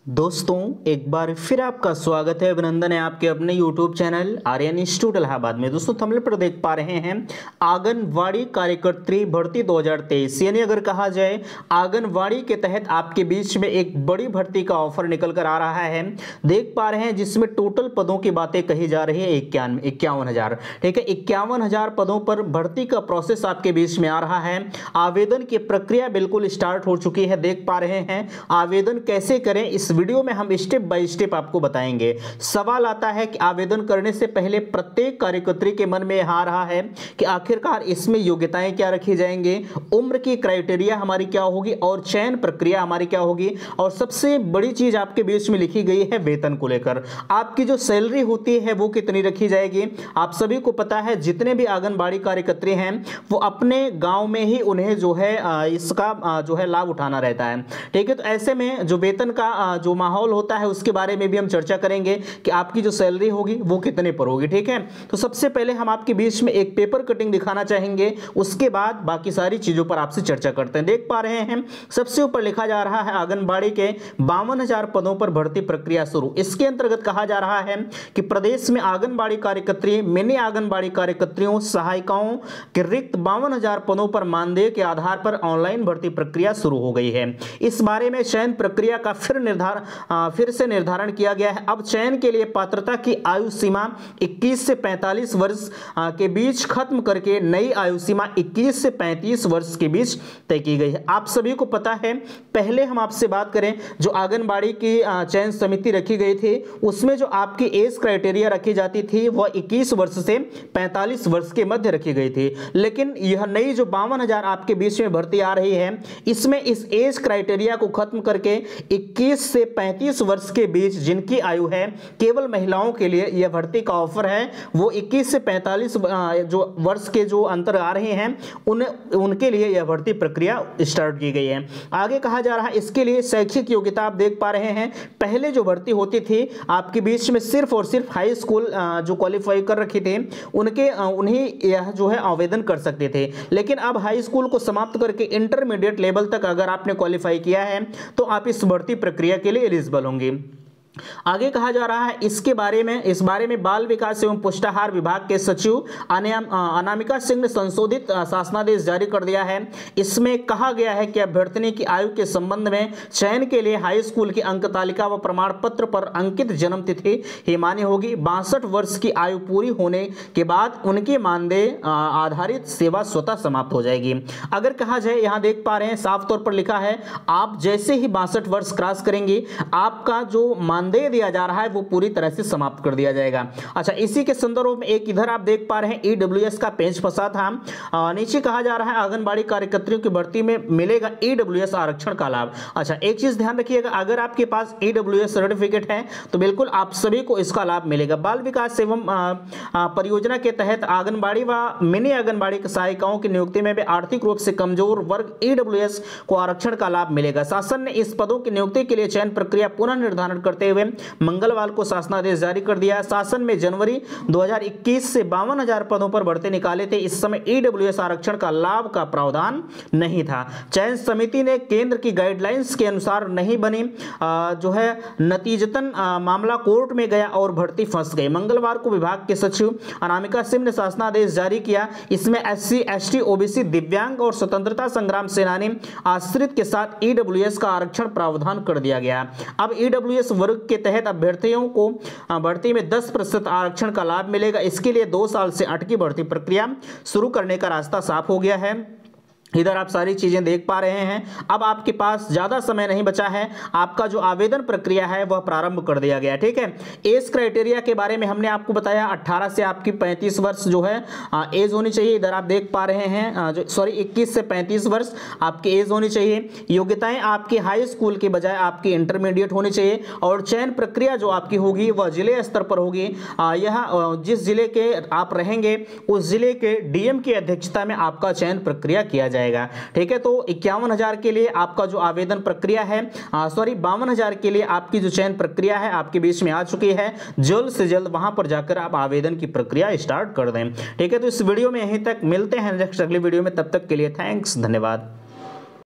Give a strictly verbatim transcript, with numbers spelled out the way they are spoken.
दोस्तों एक बार फिर आपका स्वागत है, अभिनंदन है आपके अपने YouTube channel Aryan institute Allahabad में। दोस्तों थंबनेल पर देख पा रहे हैं आंगनवाड़ी कार्यकर्त्री भर्ती दो हज़ार तेईस, यानी अगर कहा जाए आंगनवाड़ी के तहत आपके बीच में एक बड़ी भर्ती का ऑफर निकल कर आ रहा है। देख पा रहे हैं जिसमें टोटल पदों की बातें कही जा रही है इक्यावन इक्यावन हजार ठीक है, इक्यावन हजार पदों पर भर्ती का प्रोसेस आपके बीच में आ रहा है। आवेदन की प्रक्रिया बिल्कुल स्टार्ट हो चुकी है। देख पा रहे हैं आवेदन कैसे करें, इस वीडियो में हम स्टेप बाय स्टेप आपको बताएंगे। सवाल आता है कि आवेदन करने से पहले प्रत्येक कार्यकर्त्री के मन में आ रहा है कि आखिरकार इसमें योग्यताएं क्या रखी जाएंगे, उम्र की क्राइटेरिया हमारी क्या होगी और चयन प्रक्रिया हमारी क्या होगी, और सबसे बड़ी चीज आपके बीच में लिखी गई है वेतन को लेकर। आपकी जो सैलरी होती है वो कितनी रखी जाएगी। आप सभी को पता है जितने भी आंगनबाड़ी कार्यकर्त्री हैं वो अपने गांव में ही उन्हें जो है इसका जो है लाभ उठाना रहता है। ठीक है, तो ऐसे में जो वेतन का जो माहौल होता है उसके बारे में भी हम चर्चा करेंगे कि आपकी जो सैलरी होगी वो कितने पर होगी। ठीक है, तो सबसे पहले हम आपके बीच में एक पेपर कटिंग दिखाना चाहेंगे, उसके बाद बाकी सारी चीजों पर आपसे चर्चा करते हैं। देख पा रहे हैं सबसे ऊपर लिखा जा रहा है आंगनबाड़ी के बावन हजार पदों पर भर्ती प्रक्रिया शुरू। इसके अंतर्गत कहा जा रहा है कि प्रदेश में आंगनबाड़ी कार्यकर्त्री, मिनी आंगनबाड़ी कार्यकर्त्रियों, सहायिकाओं के रिक्त बावन हजार पदों पर मानदेय के आधार पर ऑनलाइन भर्ती प्रक्रिया शुरू हो गई है। इस बारे में चयन प्रक्रिया का फिर निर्धारण फिर से निर्धारण किया गया है। अब चयन के लिए पात्रता की आयु सीमा इक्कीस से पैंतालीस वर्ष के बीच खत्म करके नई आयु सीमा इक्कीस से पैंतीस वर्ष के बीच तय की गई है। आप सभी को पता है, पहले हम आपसे बात करें जो आंगनबाड़ी की चयन समिति रखी गई थी उसमें जो आपकी एज क्राइटेरिया रखी जाती थी वह इक्कीस वर्ष से पैंतालीस वर्ष के मध्य रखी गई थी। लेकिन यह नई जो बावन हजार आपके बीच में भर्ती आ रही है इसमें इस एज क्राइटेरिया को खत्म करके इक्कीस से पैंतीस वर्ष के बीच जिनकी आयु है, केवल महिलाओं के लिए यह भर्ती का ऑफर है। वो इक्कीस से पैंतालीस जो वर्ष के जो अंतर आ रहे हैं उन उनके लिए यह भर्ती प्रक्रिया स्टार्ट की गई है। आगे कहा जा रहा है इसके लिए शैक्षिक योग्यता आप देख पा रहे हैं, पहले जो भर्ती होती थी आपके बीच में सिर्फ और सिर्फ हाई स्कूल जो क्वालिफाई कर रखे थे उनके उन्हीं यह जो है आवेदन कर सकते थे। लेकिन अब हाई स्कूल को समाप्त करके इंटरमीडिएट लेवल तक अगर आपने क्वालिफाई किया है तो आप इस भर्ती प्रक्रिया के लिए एलिजिबल होंगे। आगे कहा जा रहा है इसके बारे में इस बारे में बाल विकास एवं पुष्टाहार विभाग के सचिव अनामिका सिंह ने संशोधित शासनादेश जारी कर दिया है। इसमें कहा गया है कि अभ्यर्थिनी की आयु के संबंध में चयन के लिए हाई स्कूल की अंक तालिका व प्रमाण पत्र पर अंकित जन्म तिथि ही मान्य होगी। बासठ वर्ष की आयु पूरी होने के बाद उनकी मानदेय आधारित सेवा स्वतः समाप्त हो जाएगी। अगर कहा जाए, यहाँ देख पा रहे हैं साफ तौर पर लिखा है आप जैसे ही बासठ वर्ष क्रॉस करेंगे आपका जो मानदेय दिया जा रहा है वो पूरी तरह से समाप्त कर दिया जाएगा। अच्छा, इसी के संदर्भ में एक इधर आप देख पा रहे हैं ईडब्ल्यूएस का पेज फंसा था। नीचे कहा जा रहा है आंगनबाड़ी कार्यकर्त्रियों की भर्ती में मिलेगा ईडब्ल्यूएस आरक्षण का लाभ। अच्छा, एक चीज ध्यान रखिएगा, अगर आपके पास ईडब्ल्यूएस सर्टिफिकेट है तो बिल्कुल आप सभी को इसका लाभ मिलेगा। बाल विकास एवं परियोजना के तहत आंगनबाड़ी व मिनी आंगनबाड़ी सहायिकाओं की नियुक्ति में भी आर्थिक रूप से कमजोर वर्ग ईडब्ल्यूएस को आरक्षण का लाभ मिलेगा। शासन ने इस पदों की नियुक्ति के लिए चयन प्रक्रिया पुनः निर्धारण करते हुए मंगलवार को शासनादेश जारी कर दिया। शासन में जनवरी दो हज़ार इक्कीस से बावन हजार पदों पर भर्ती निकाले थे। इस समय ईडब्ल्यूएस आरक्षण का लाभ का प्रावधान नहीं था। चयन समिति ने केंद्र की गाइडलाइंस के अनुसार नहीं बनी, आ, जो है नतीजतन आ, मामला कोर्ट में गया और भर्ती फंस गई। मंगलवार को विभाग के सचिव अनामिका सिंह ने शासनादेश जारी किया। इसमें एससी, एसटी, ओबीसी, दिव्यांग और स्वतंत्रता संग्राम सेनानी आश्रित के साथ ईडब्ल्यूएस का आरक्षण प्रावधान कर दिया गया। अब ईडब्ल्यूएस वर्ग के तहत अभ्यर्थियों को भर्ती में दस प्रतिशत आरक्षण का लाभ मिलेगा। इसके लिए दो साल से अटकी भर्ती प्रक्रिया शुरू करने का रास्ता साफ हो गया है। इधर आप सारी चीजें देख पा रहे हैं। अब आपके पास ज्यादा समय नहीं बचा है, आपका जो आवेदन प्रक्रिया है वह प्रारंभ कर दिया गया। ठीक है, एज क्राइटेरिया के बारे में हमने आपको बताया अठारह से आपकी पैंतीस वर्ष जो है एज होनी चाहिए। इधर आप देख पा रहे हैं जो सॉरी इक्कीस से पैंतीस वर्ष आपकी एज होनी चाहिए। योग्यताएं आपकी हाई स्कूल के बजाय आपकी इंटरमीडिएट होनी चाहिए और चयन प्रक्रिया जो आपकी होगी वह जिले स्तर पर होगी। यह जिस जिले के आप रहेंगे उस जिले के डीएम की अध्यक्षता में आपका चयन प्रक्रिया किया जाएगा। ठीक है, तो इक्यावन हजार के लिए आपका जो आवेदन प्रक्रिया है सॉरी बावन हजार के लिए आपकी जो चयन प्रक्रिया है आपके बीच में आ चुकी है। जल्द से जल्द वहां पर जाकर आप आवेदन की प्रक्रिया स्टार्ट कर दें। ठीक है, तो इस वीडियो में यहीं तक, मिलते हैं नेक्स्ट अगली वीडियो में, तब तक के लिए थैंक्स, धन्यवाद।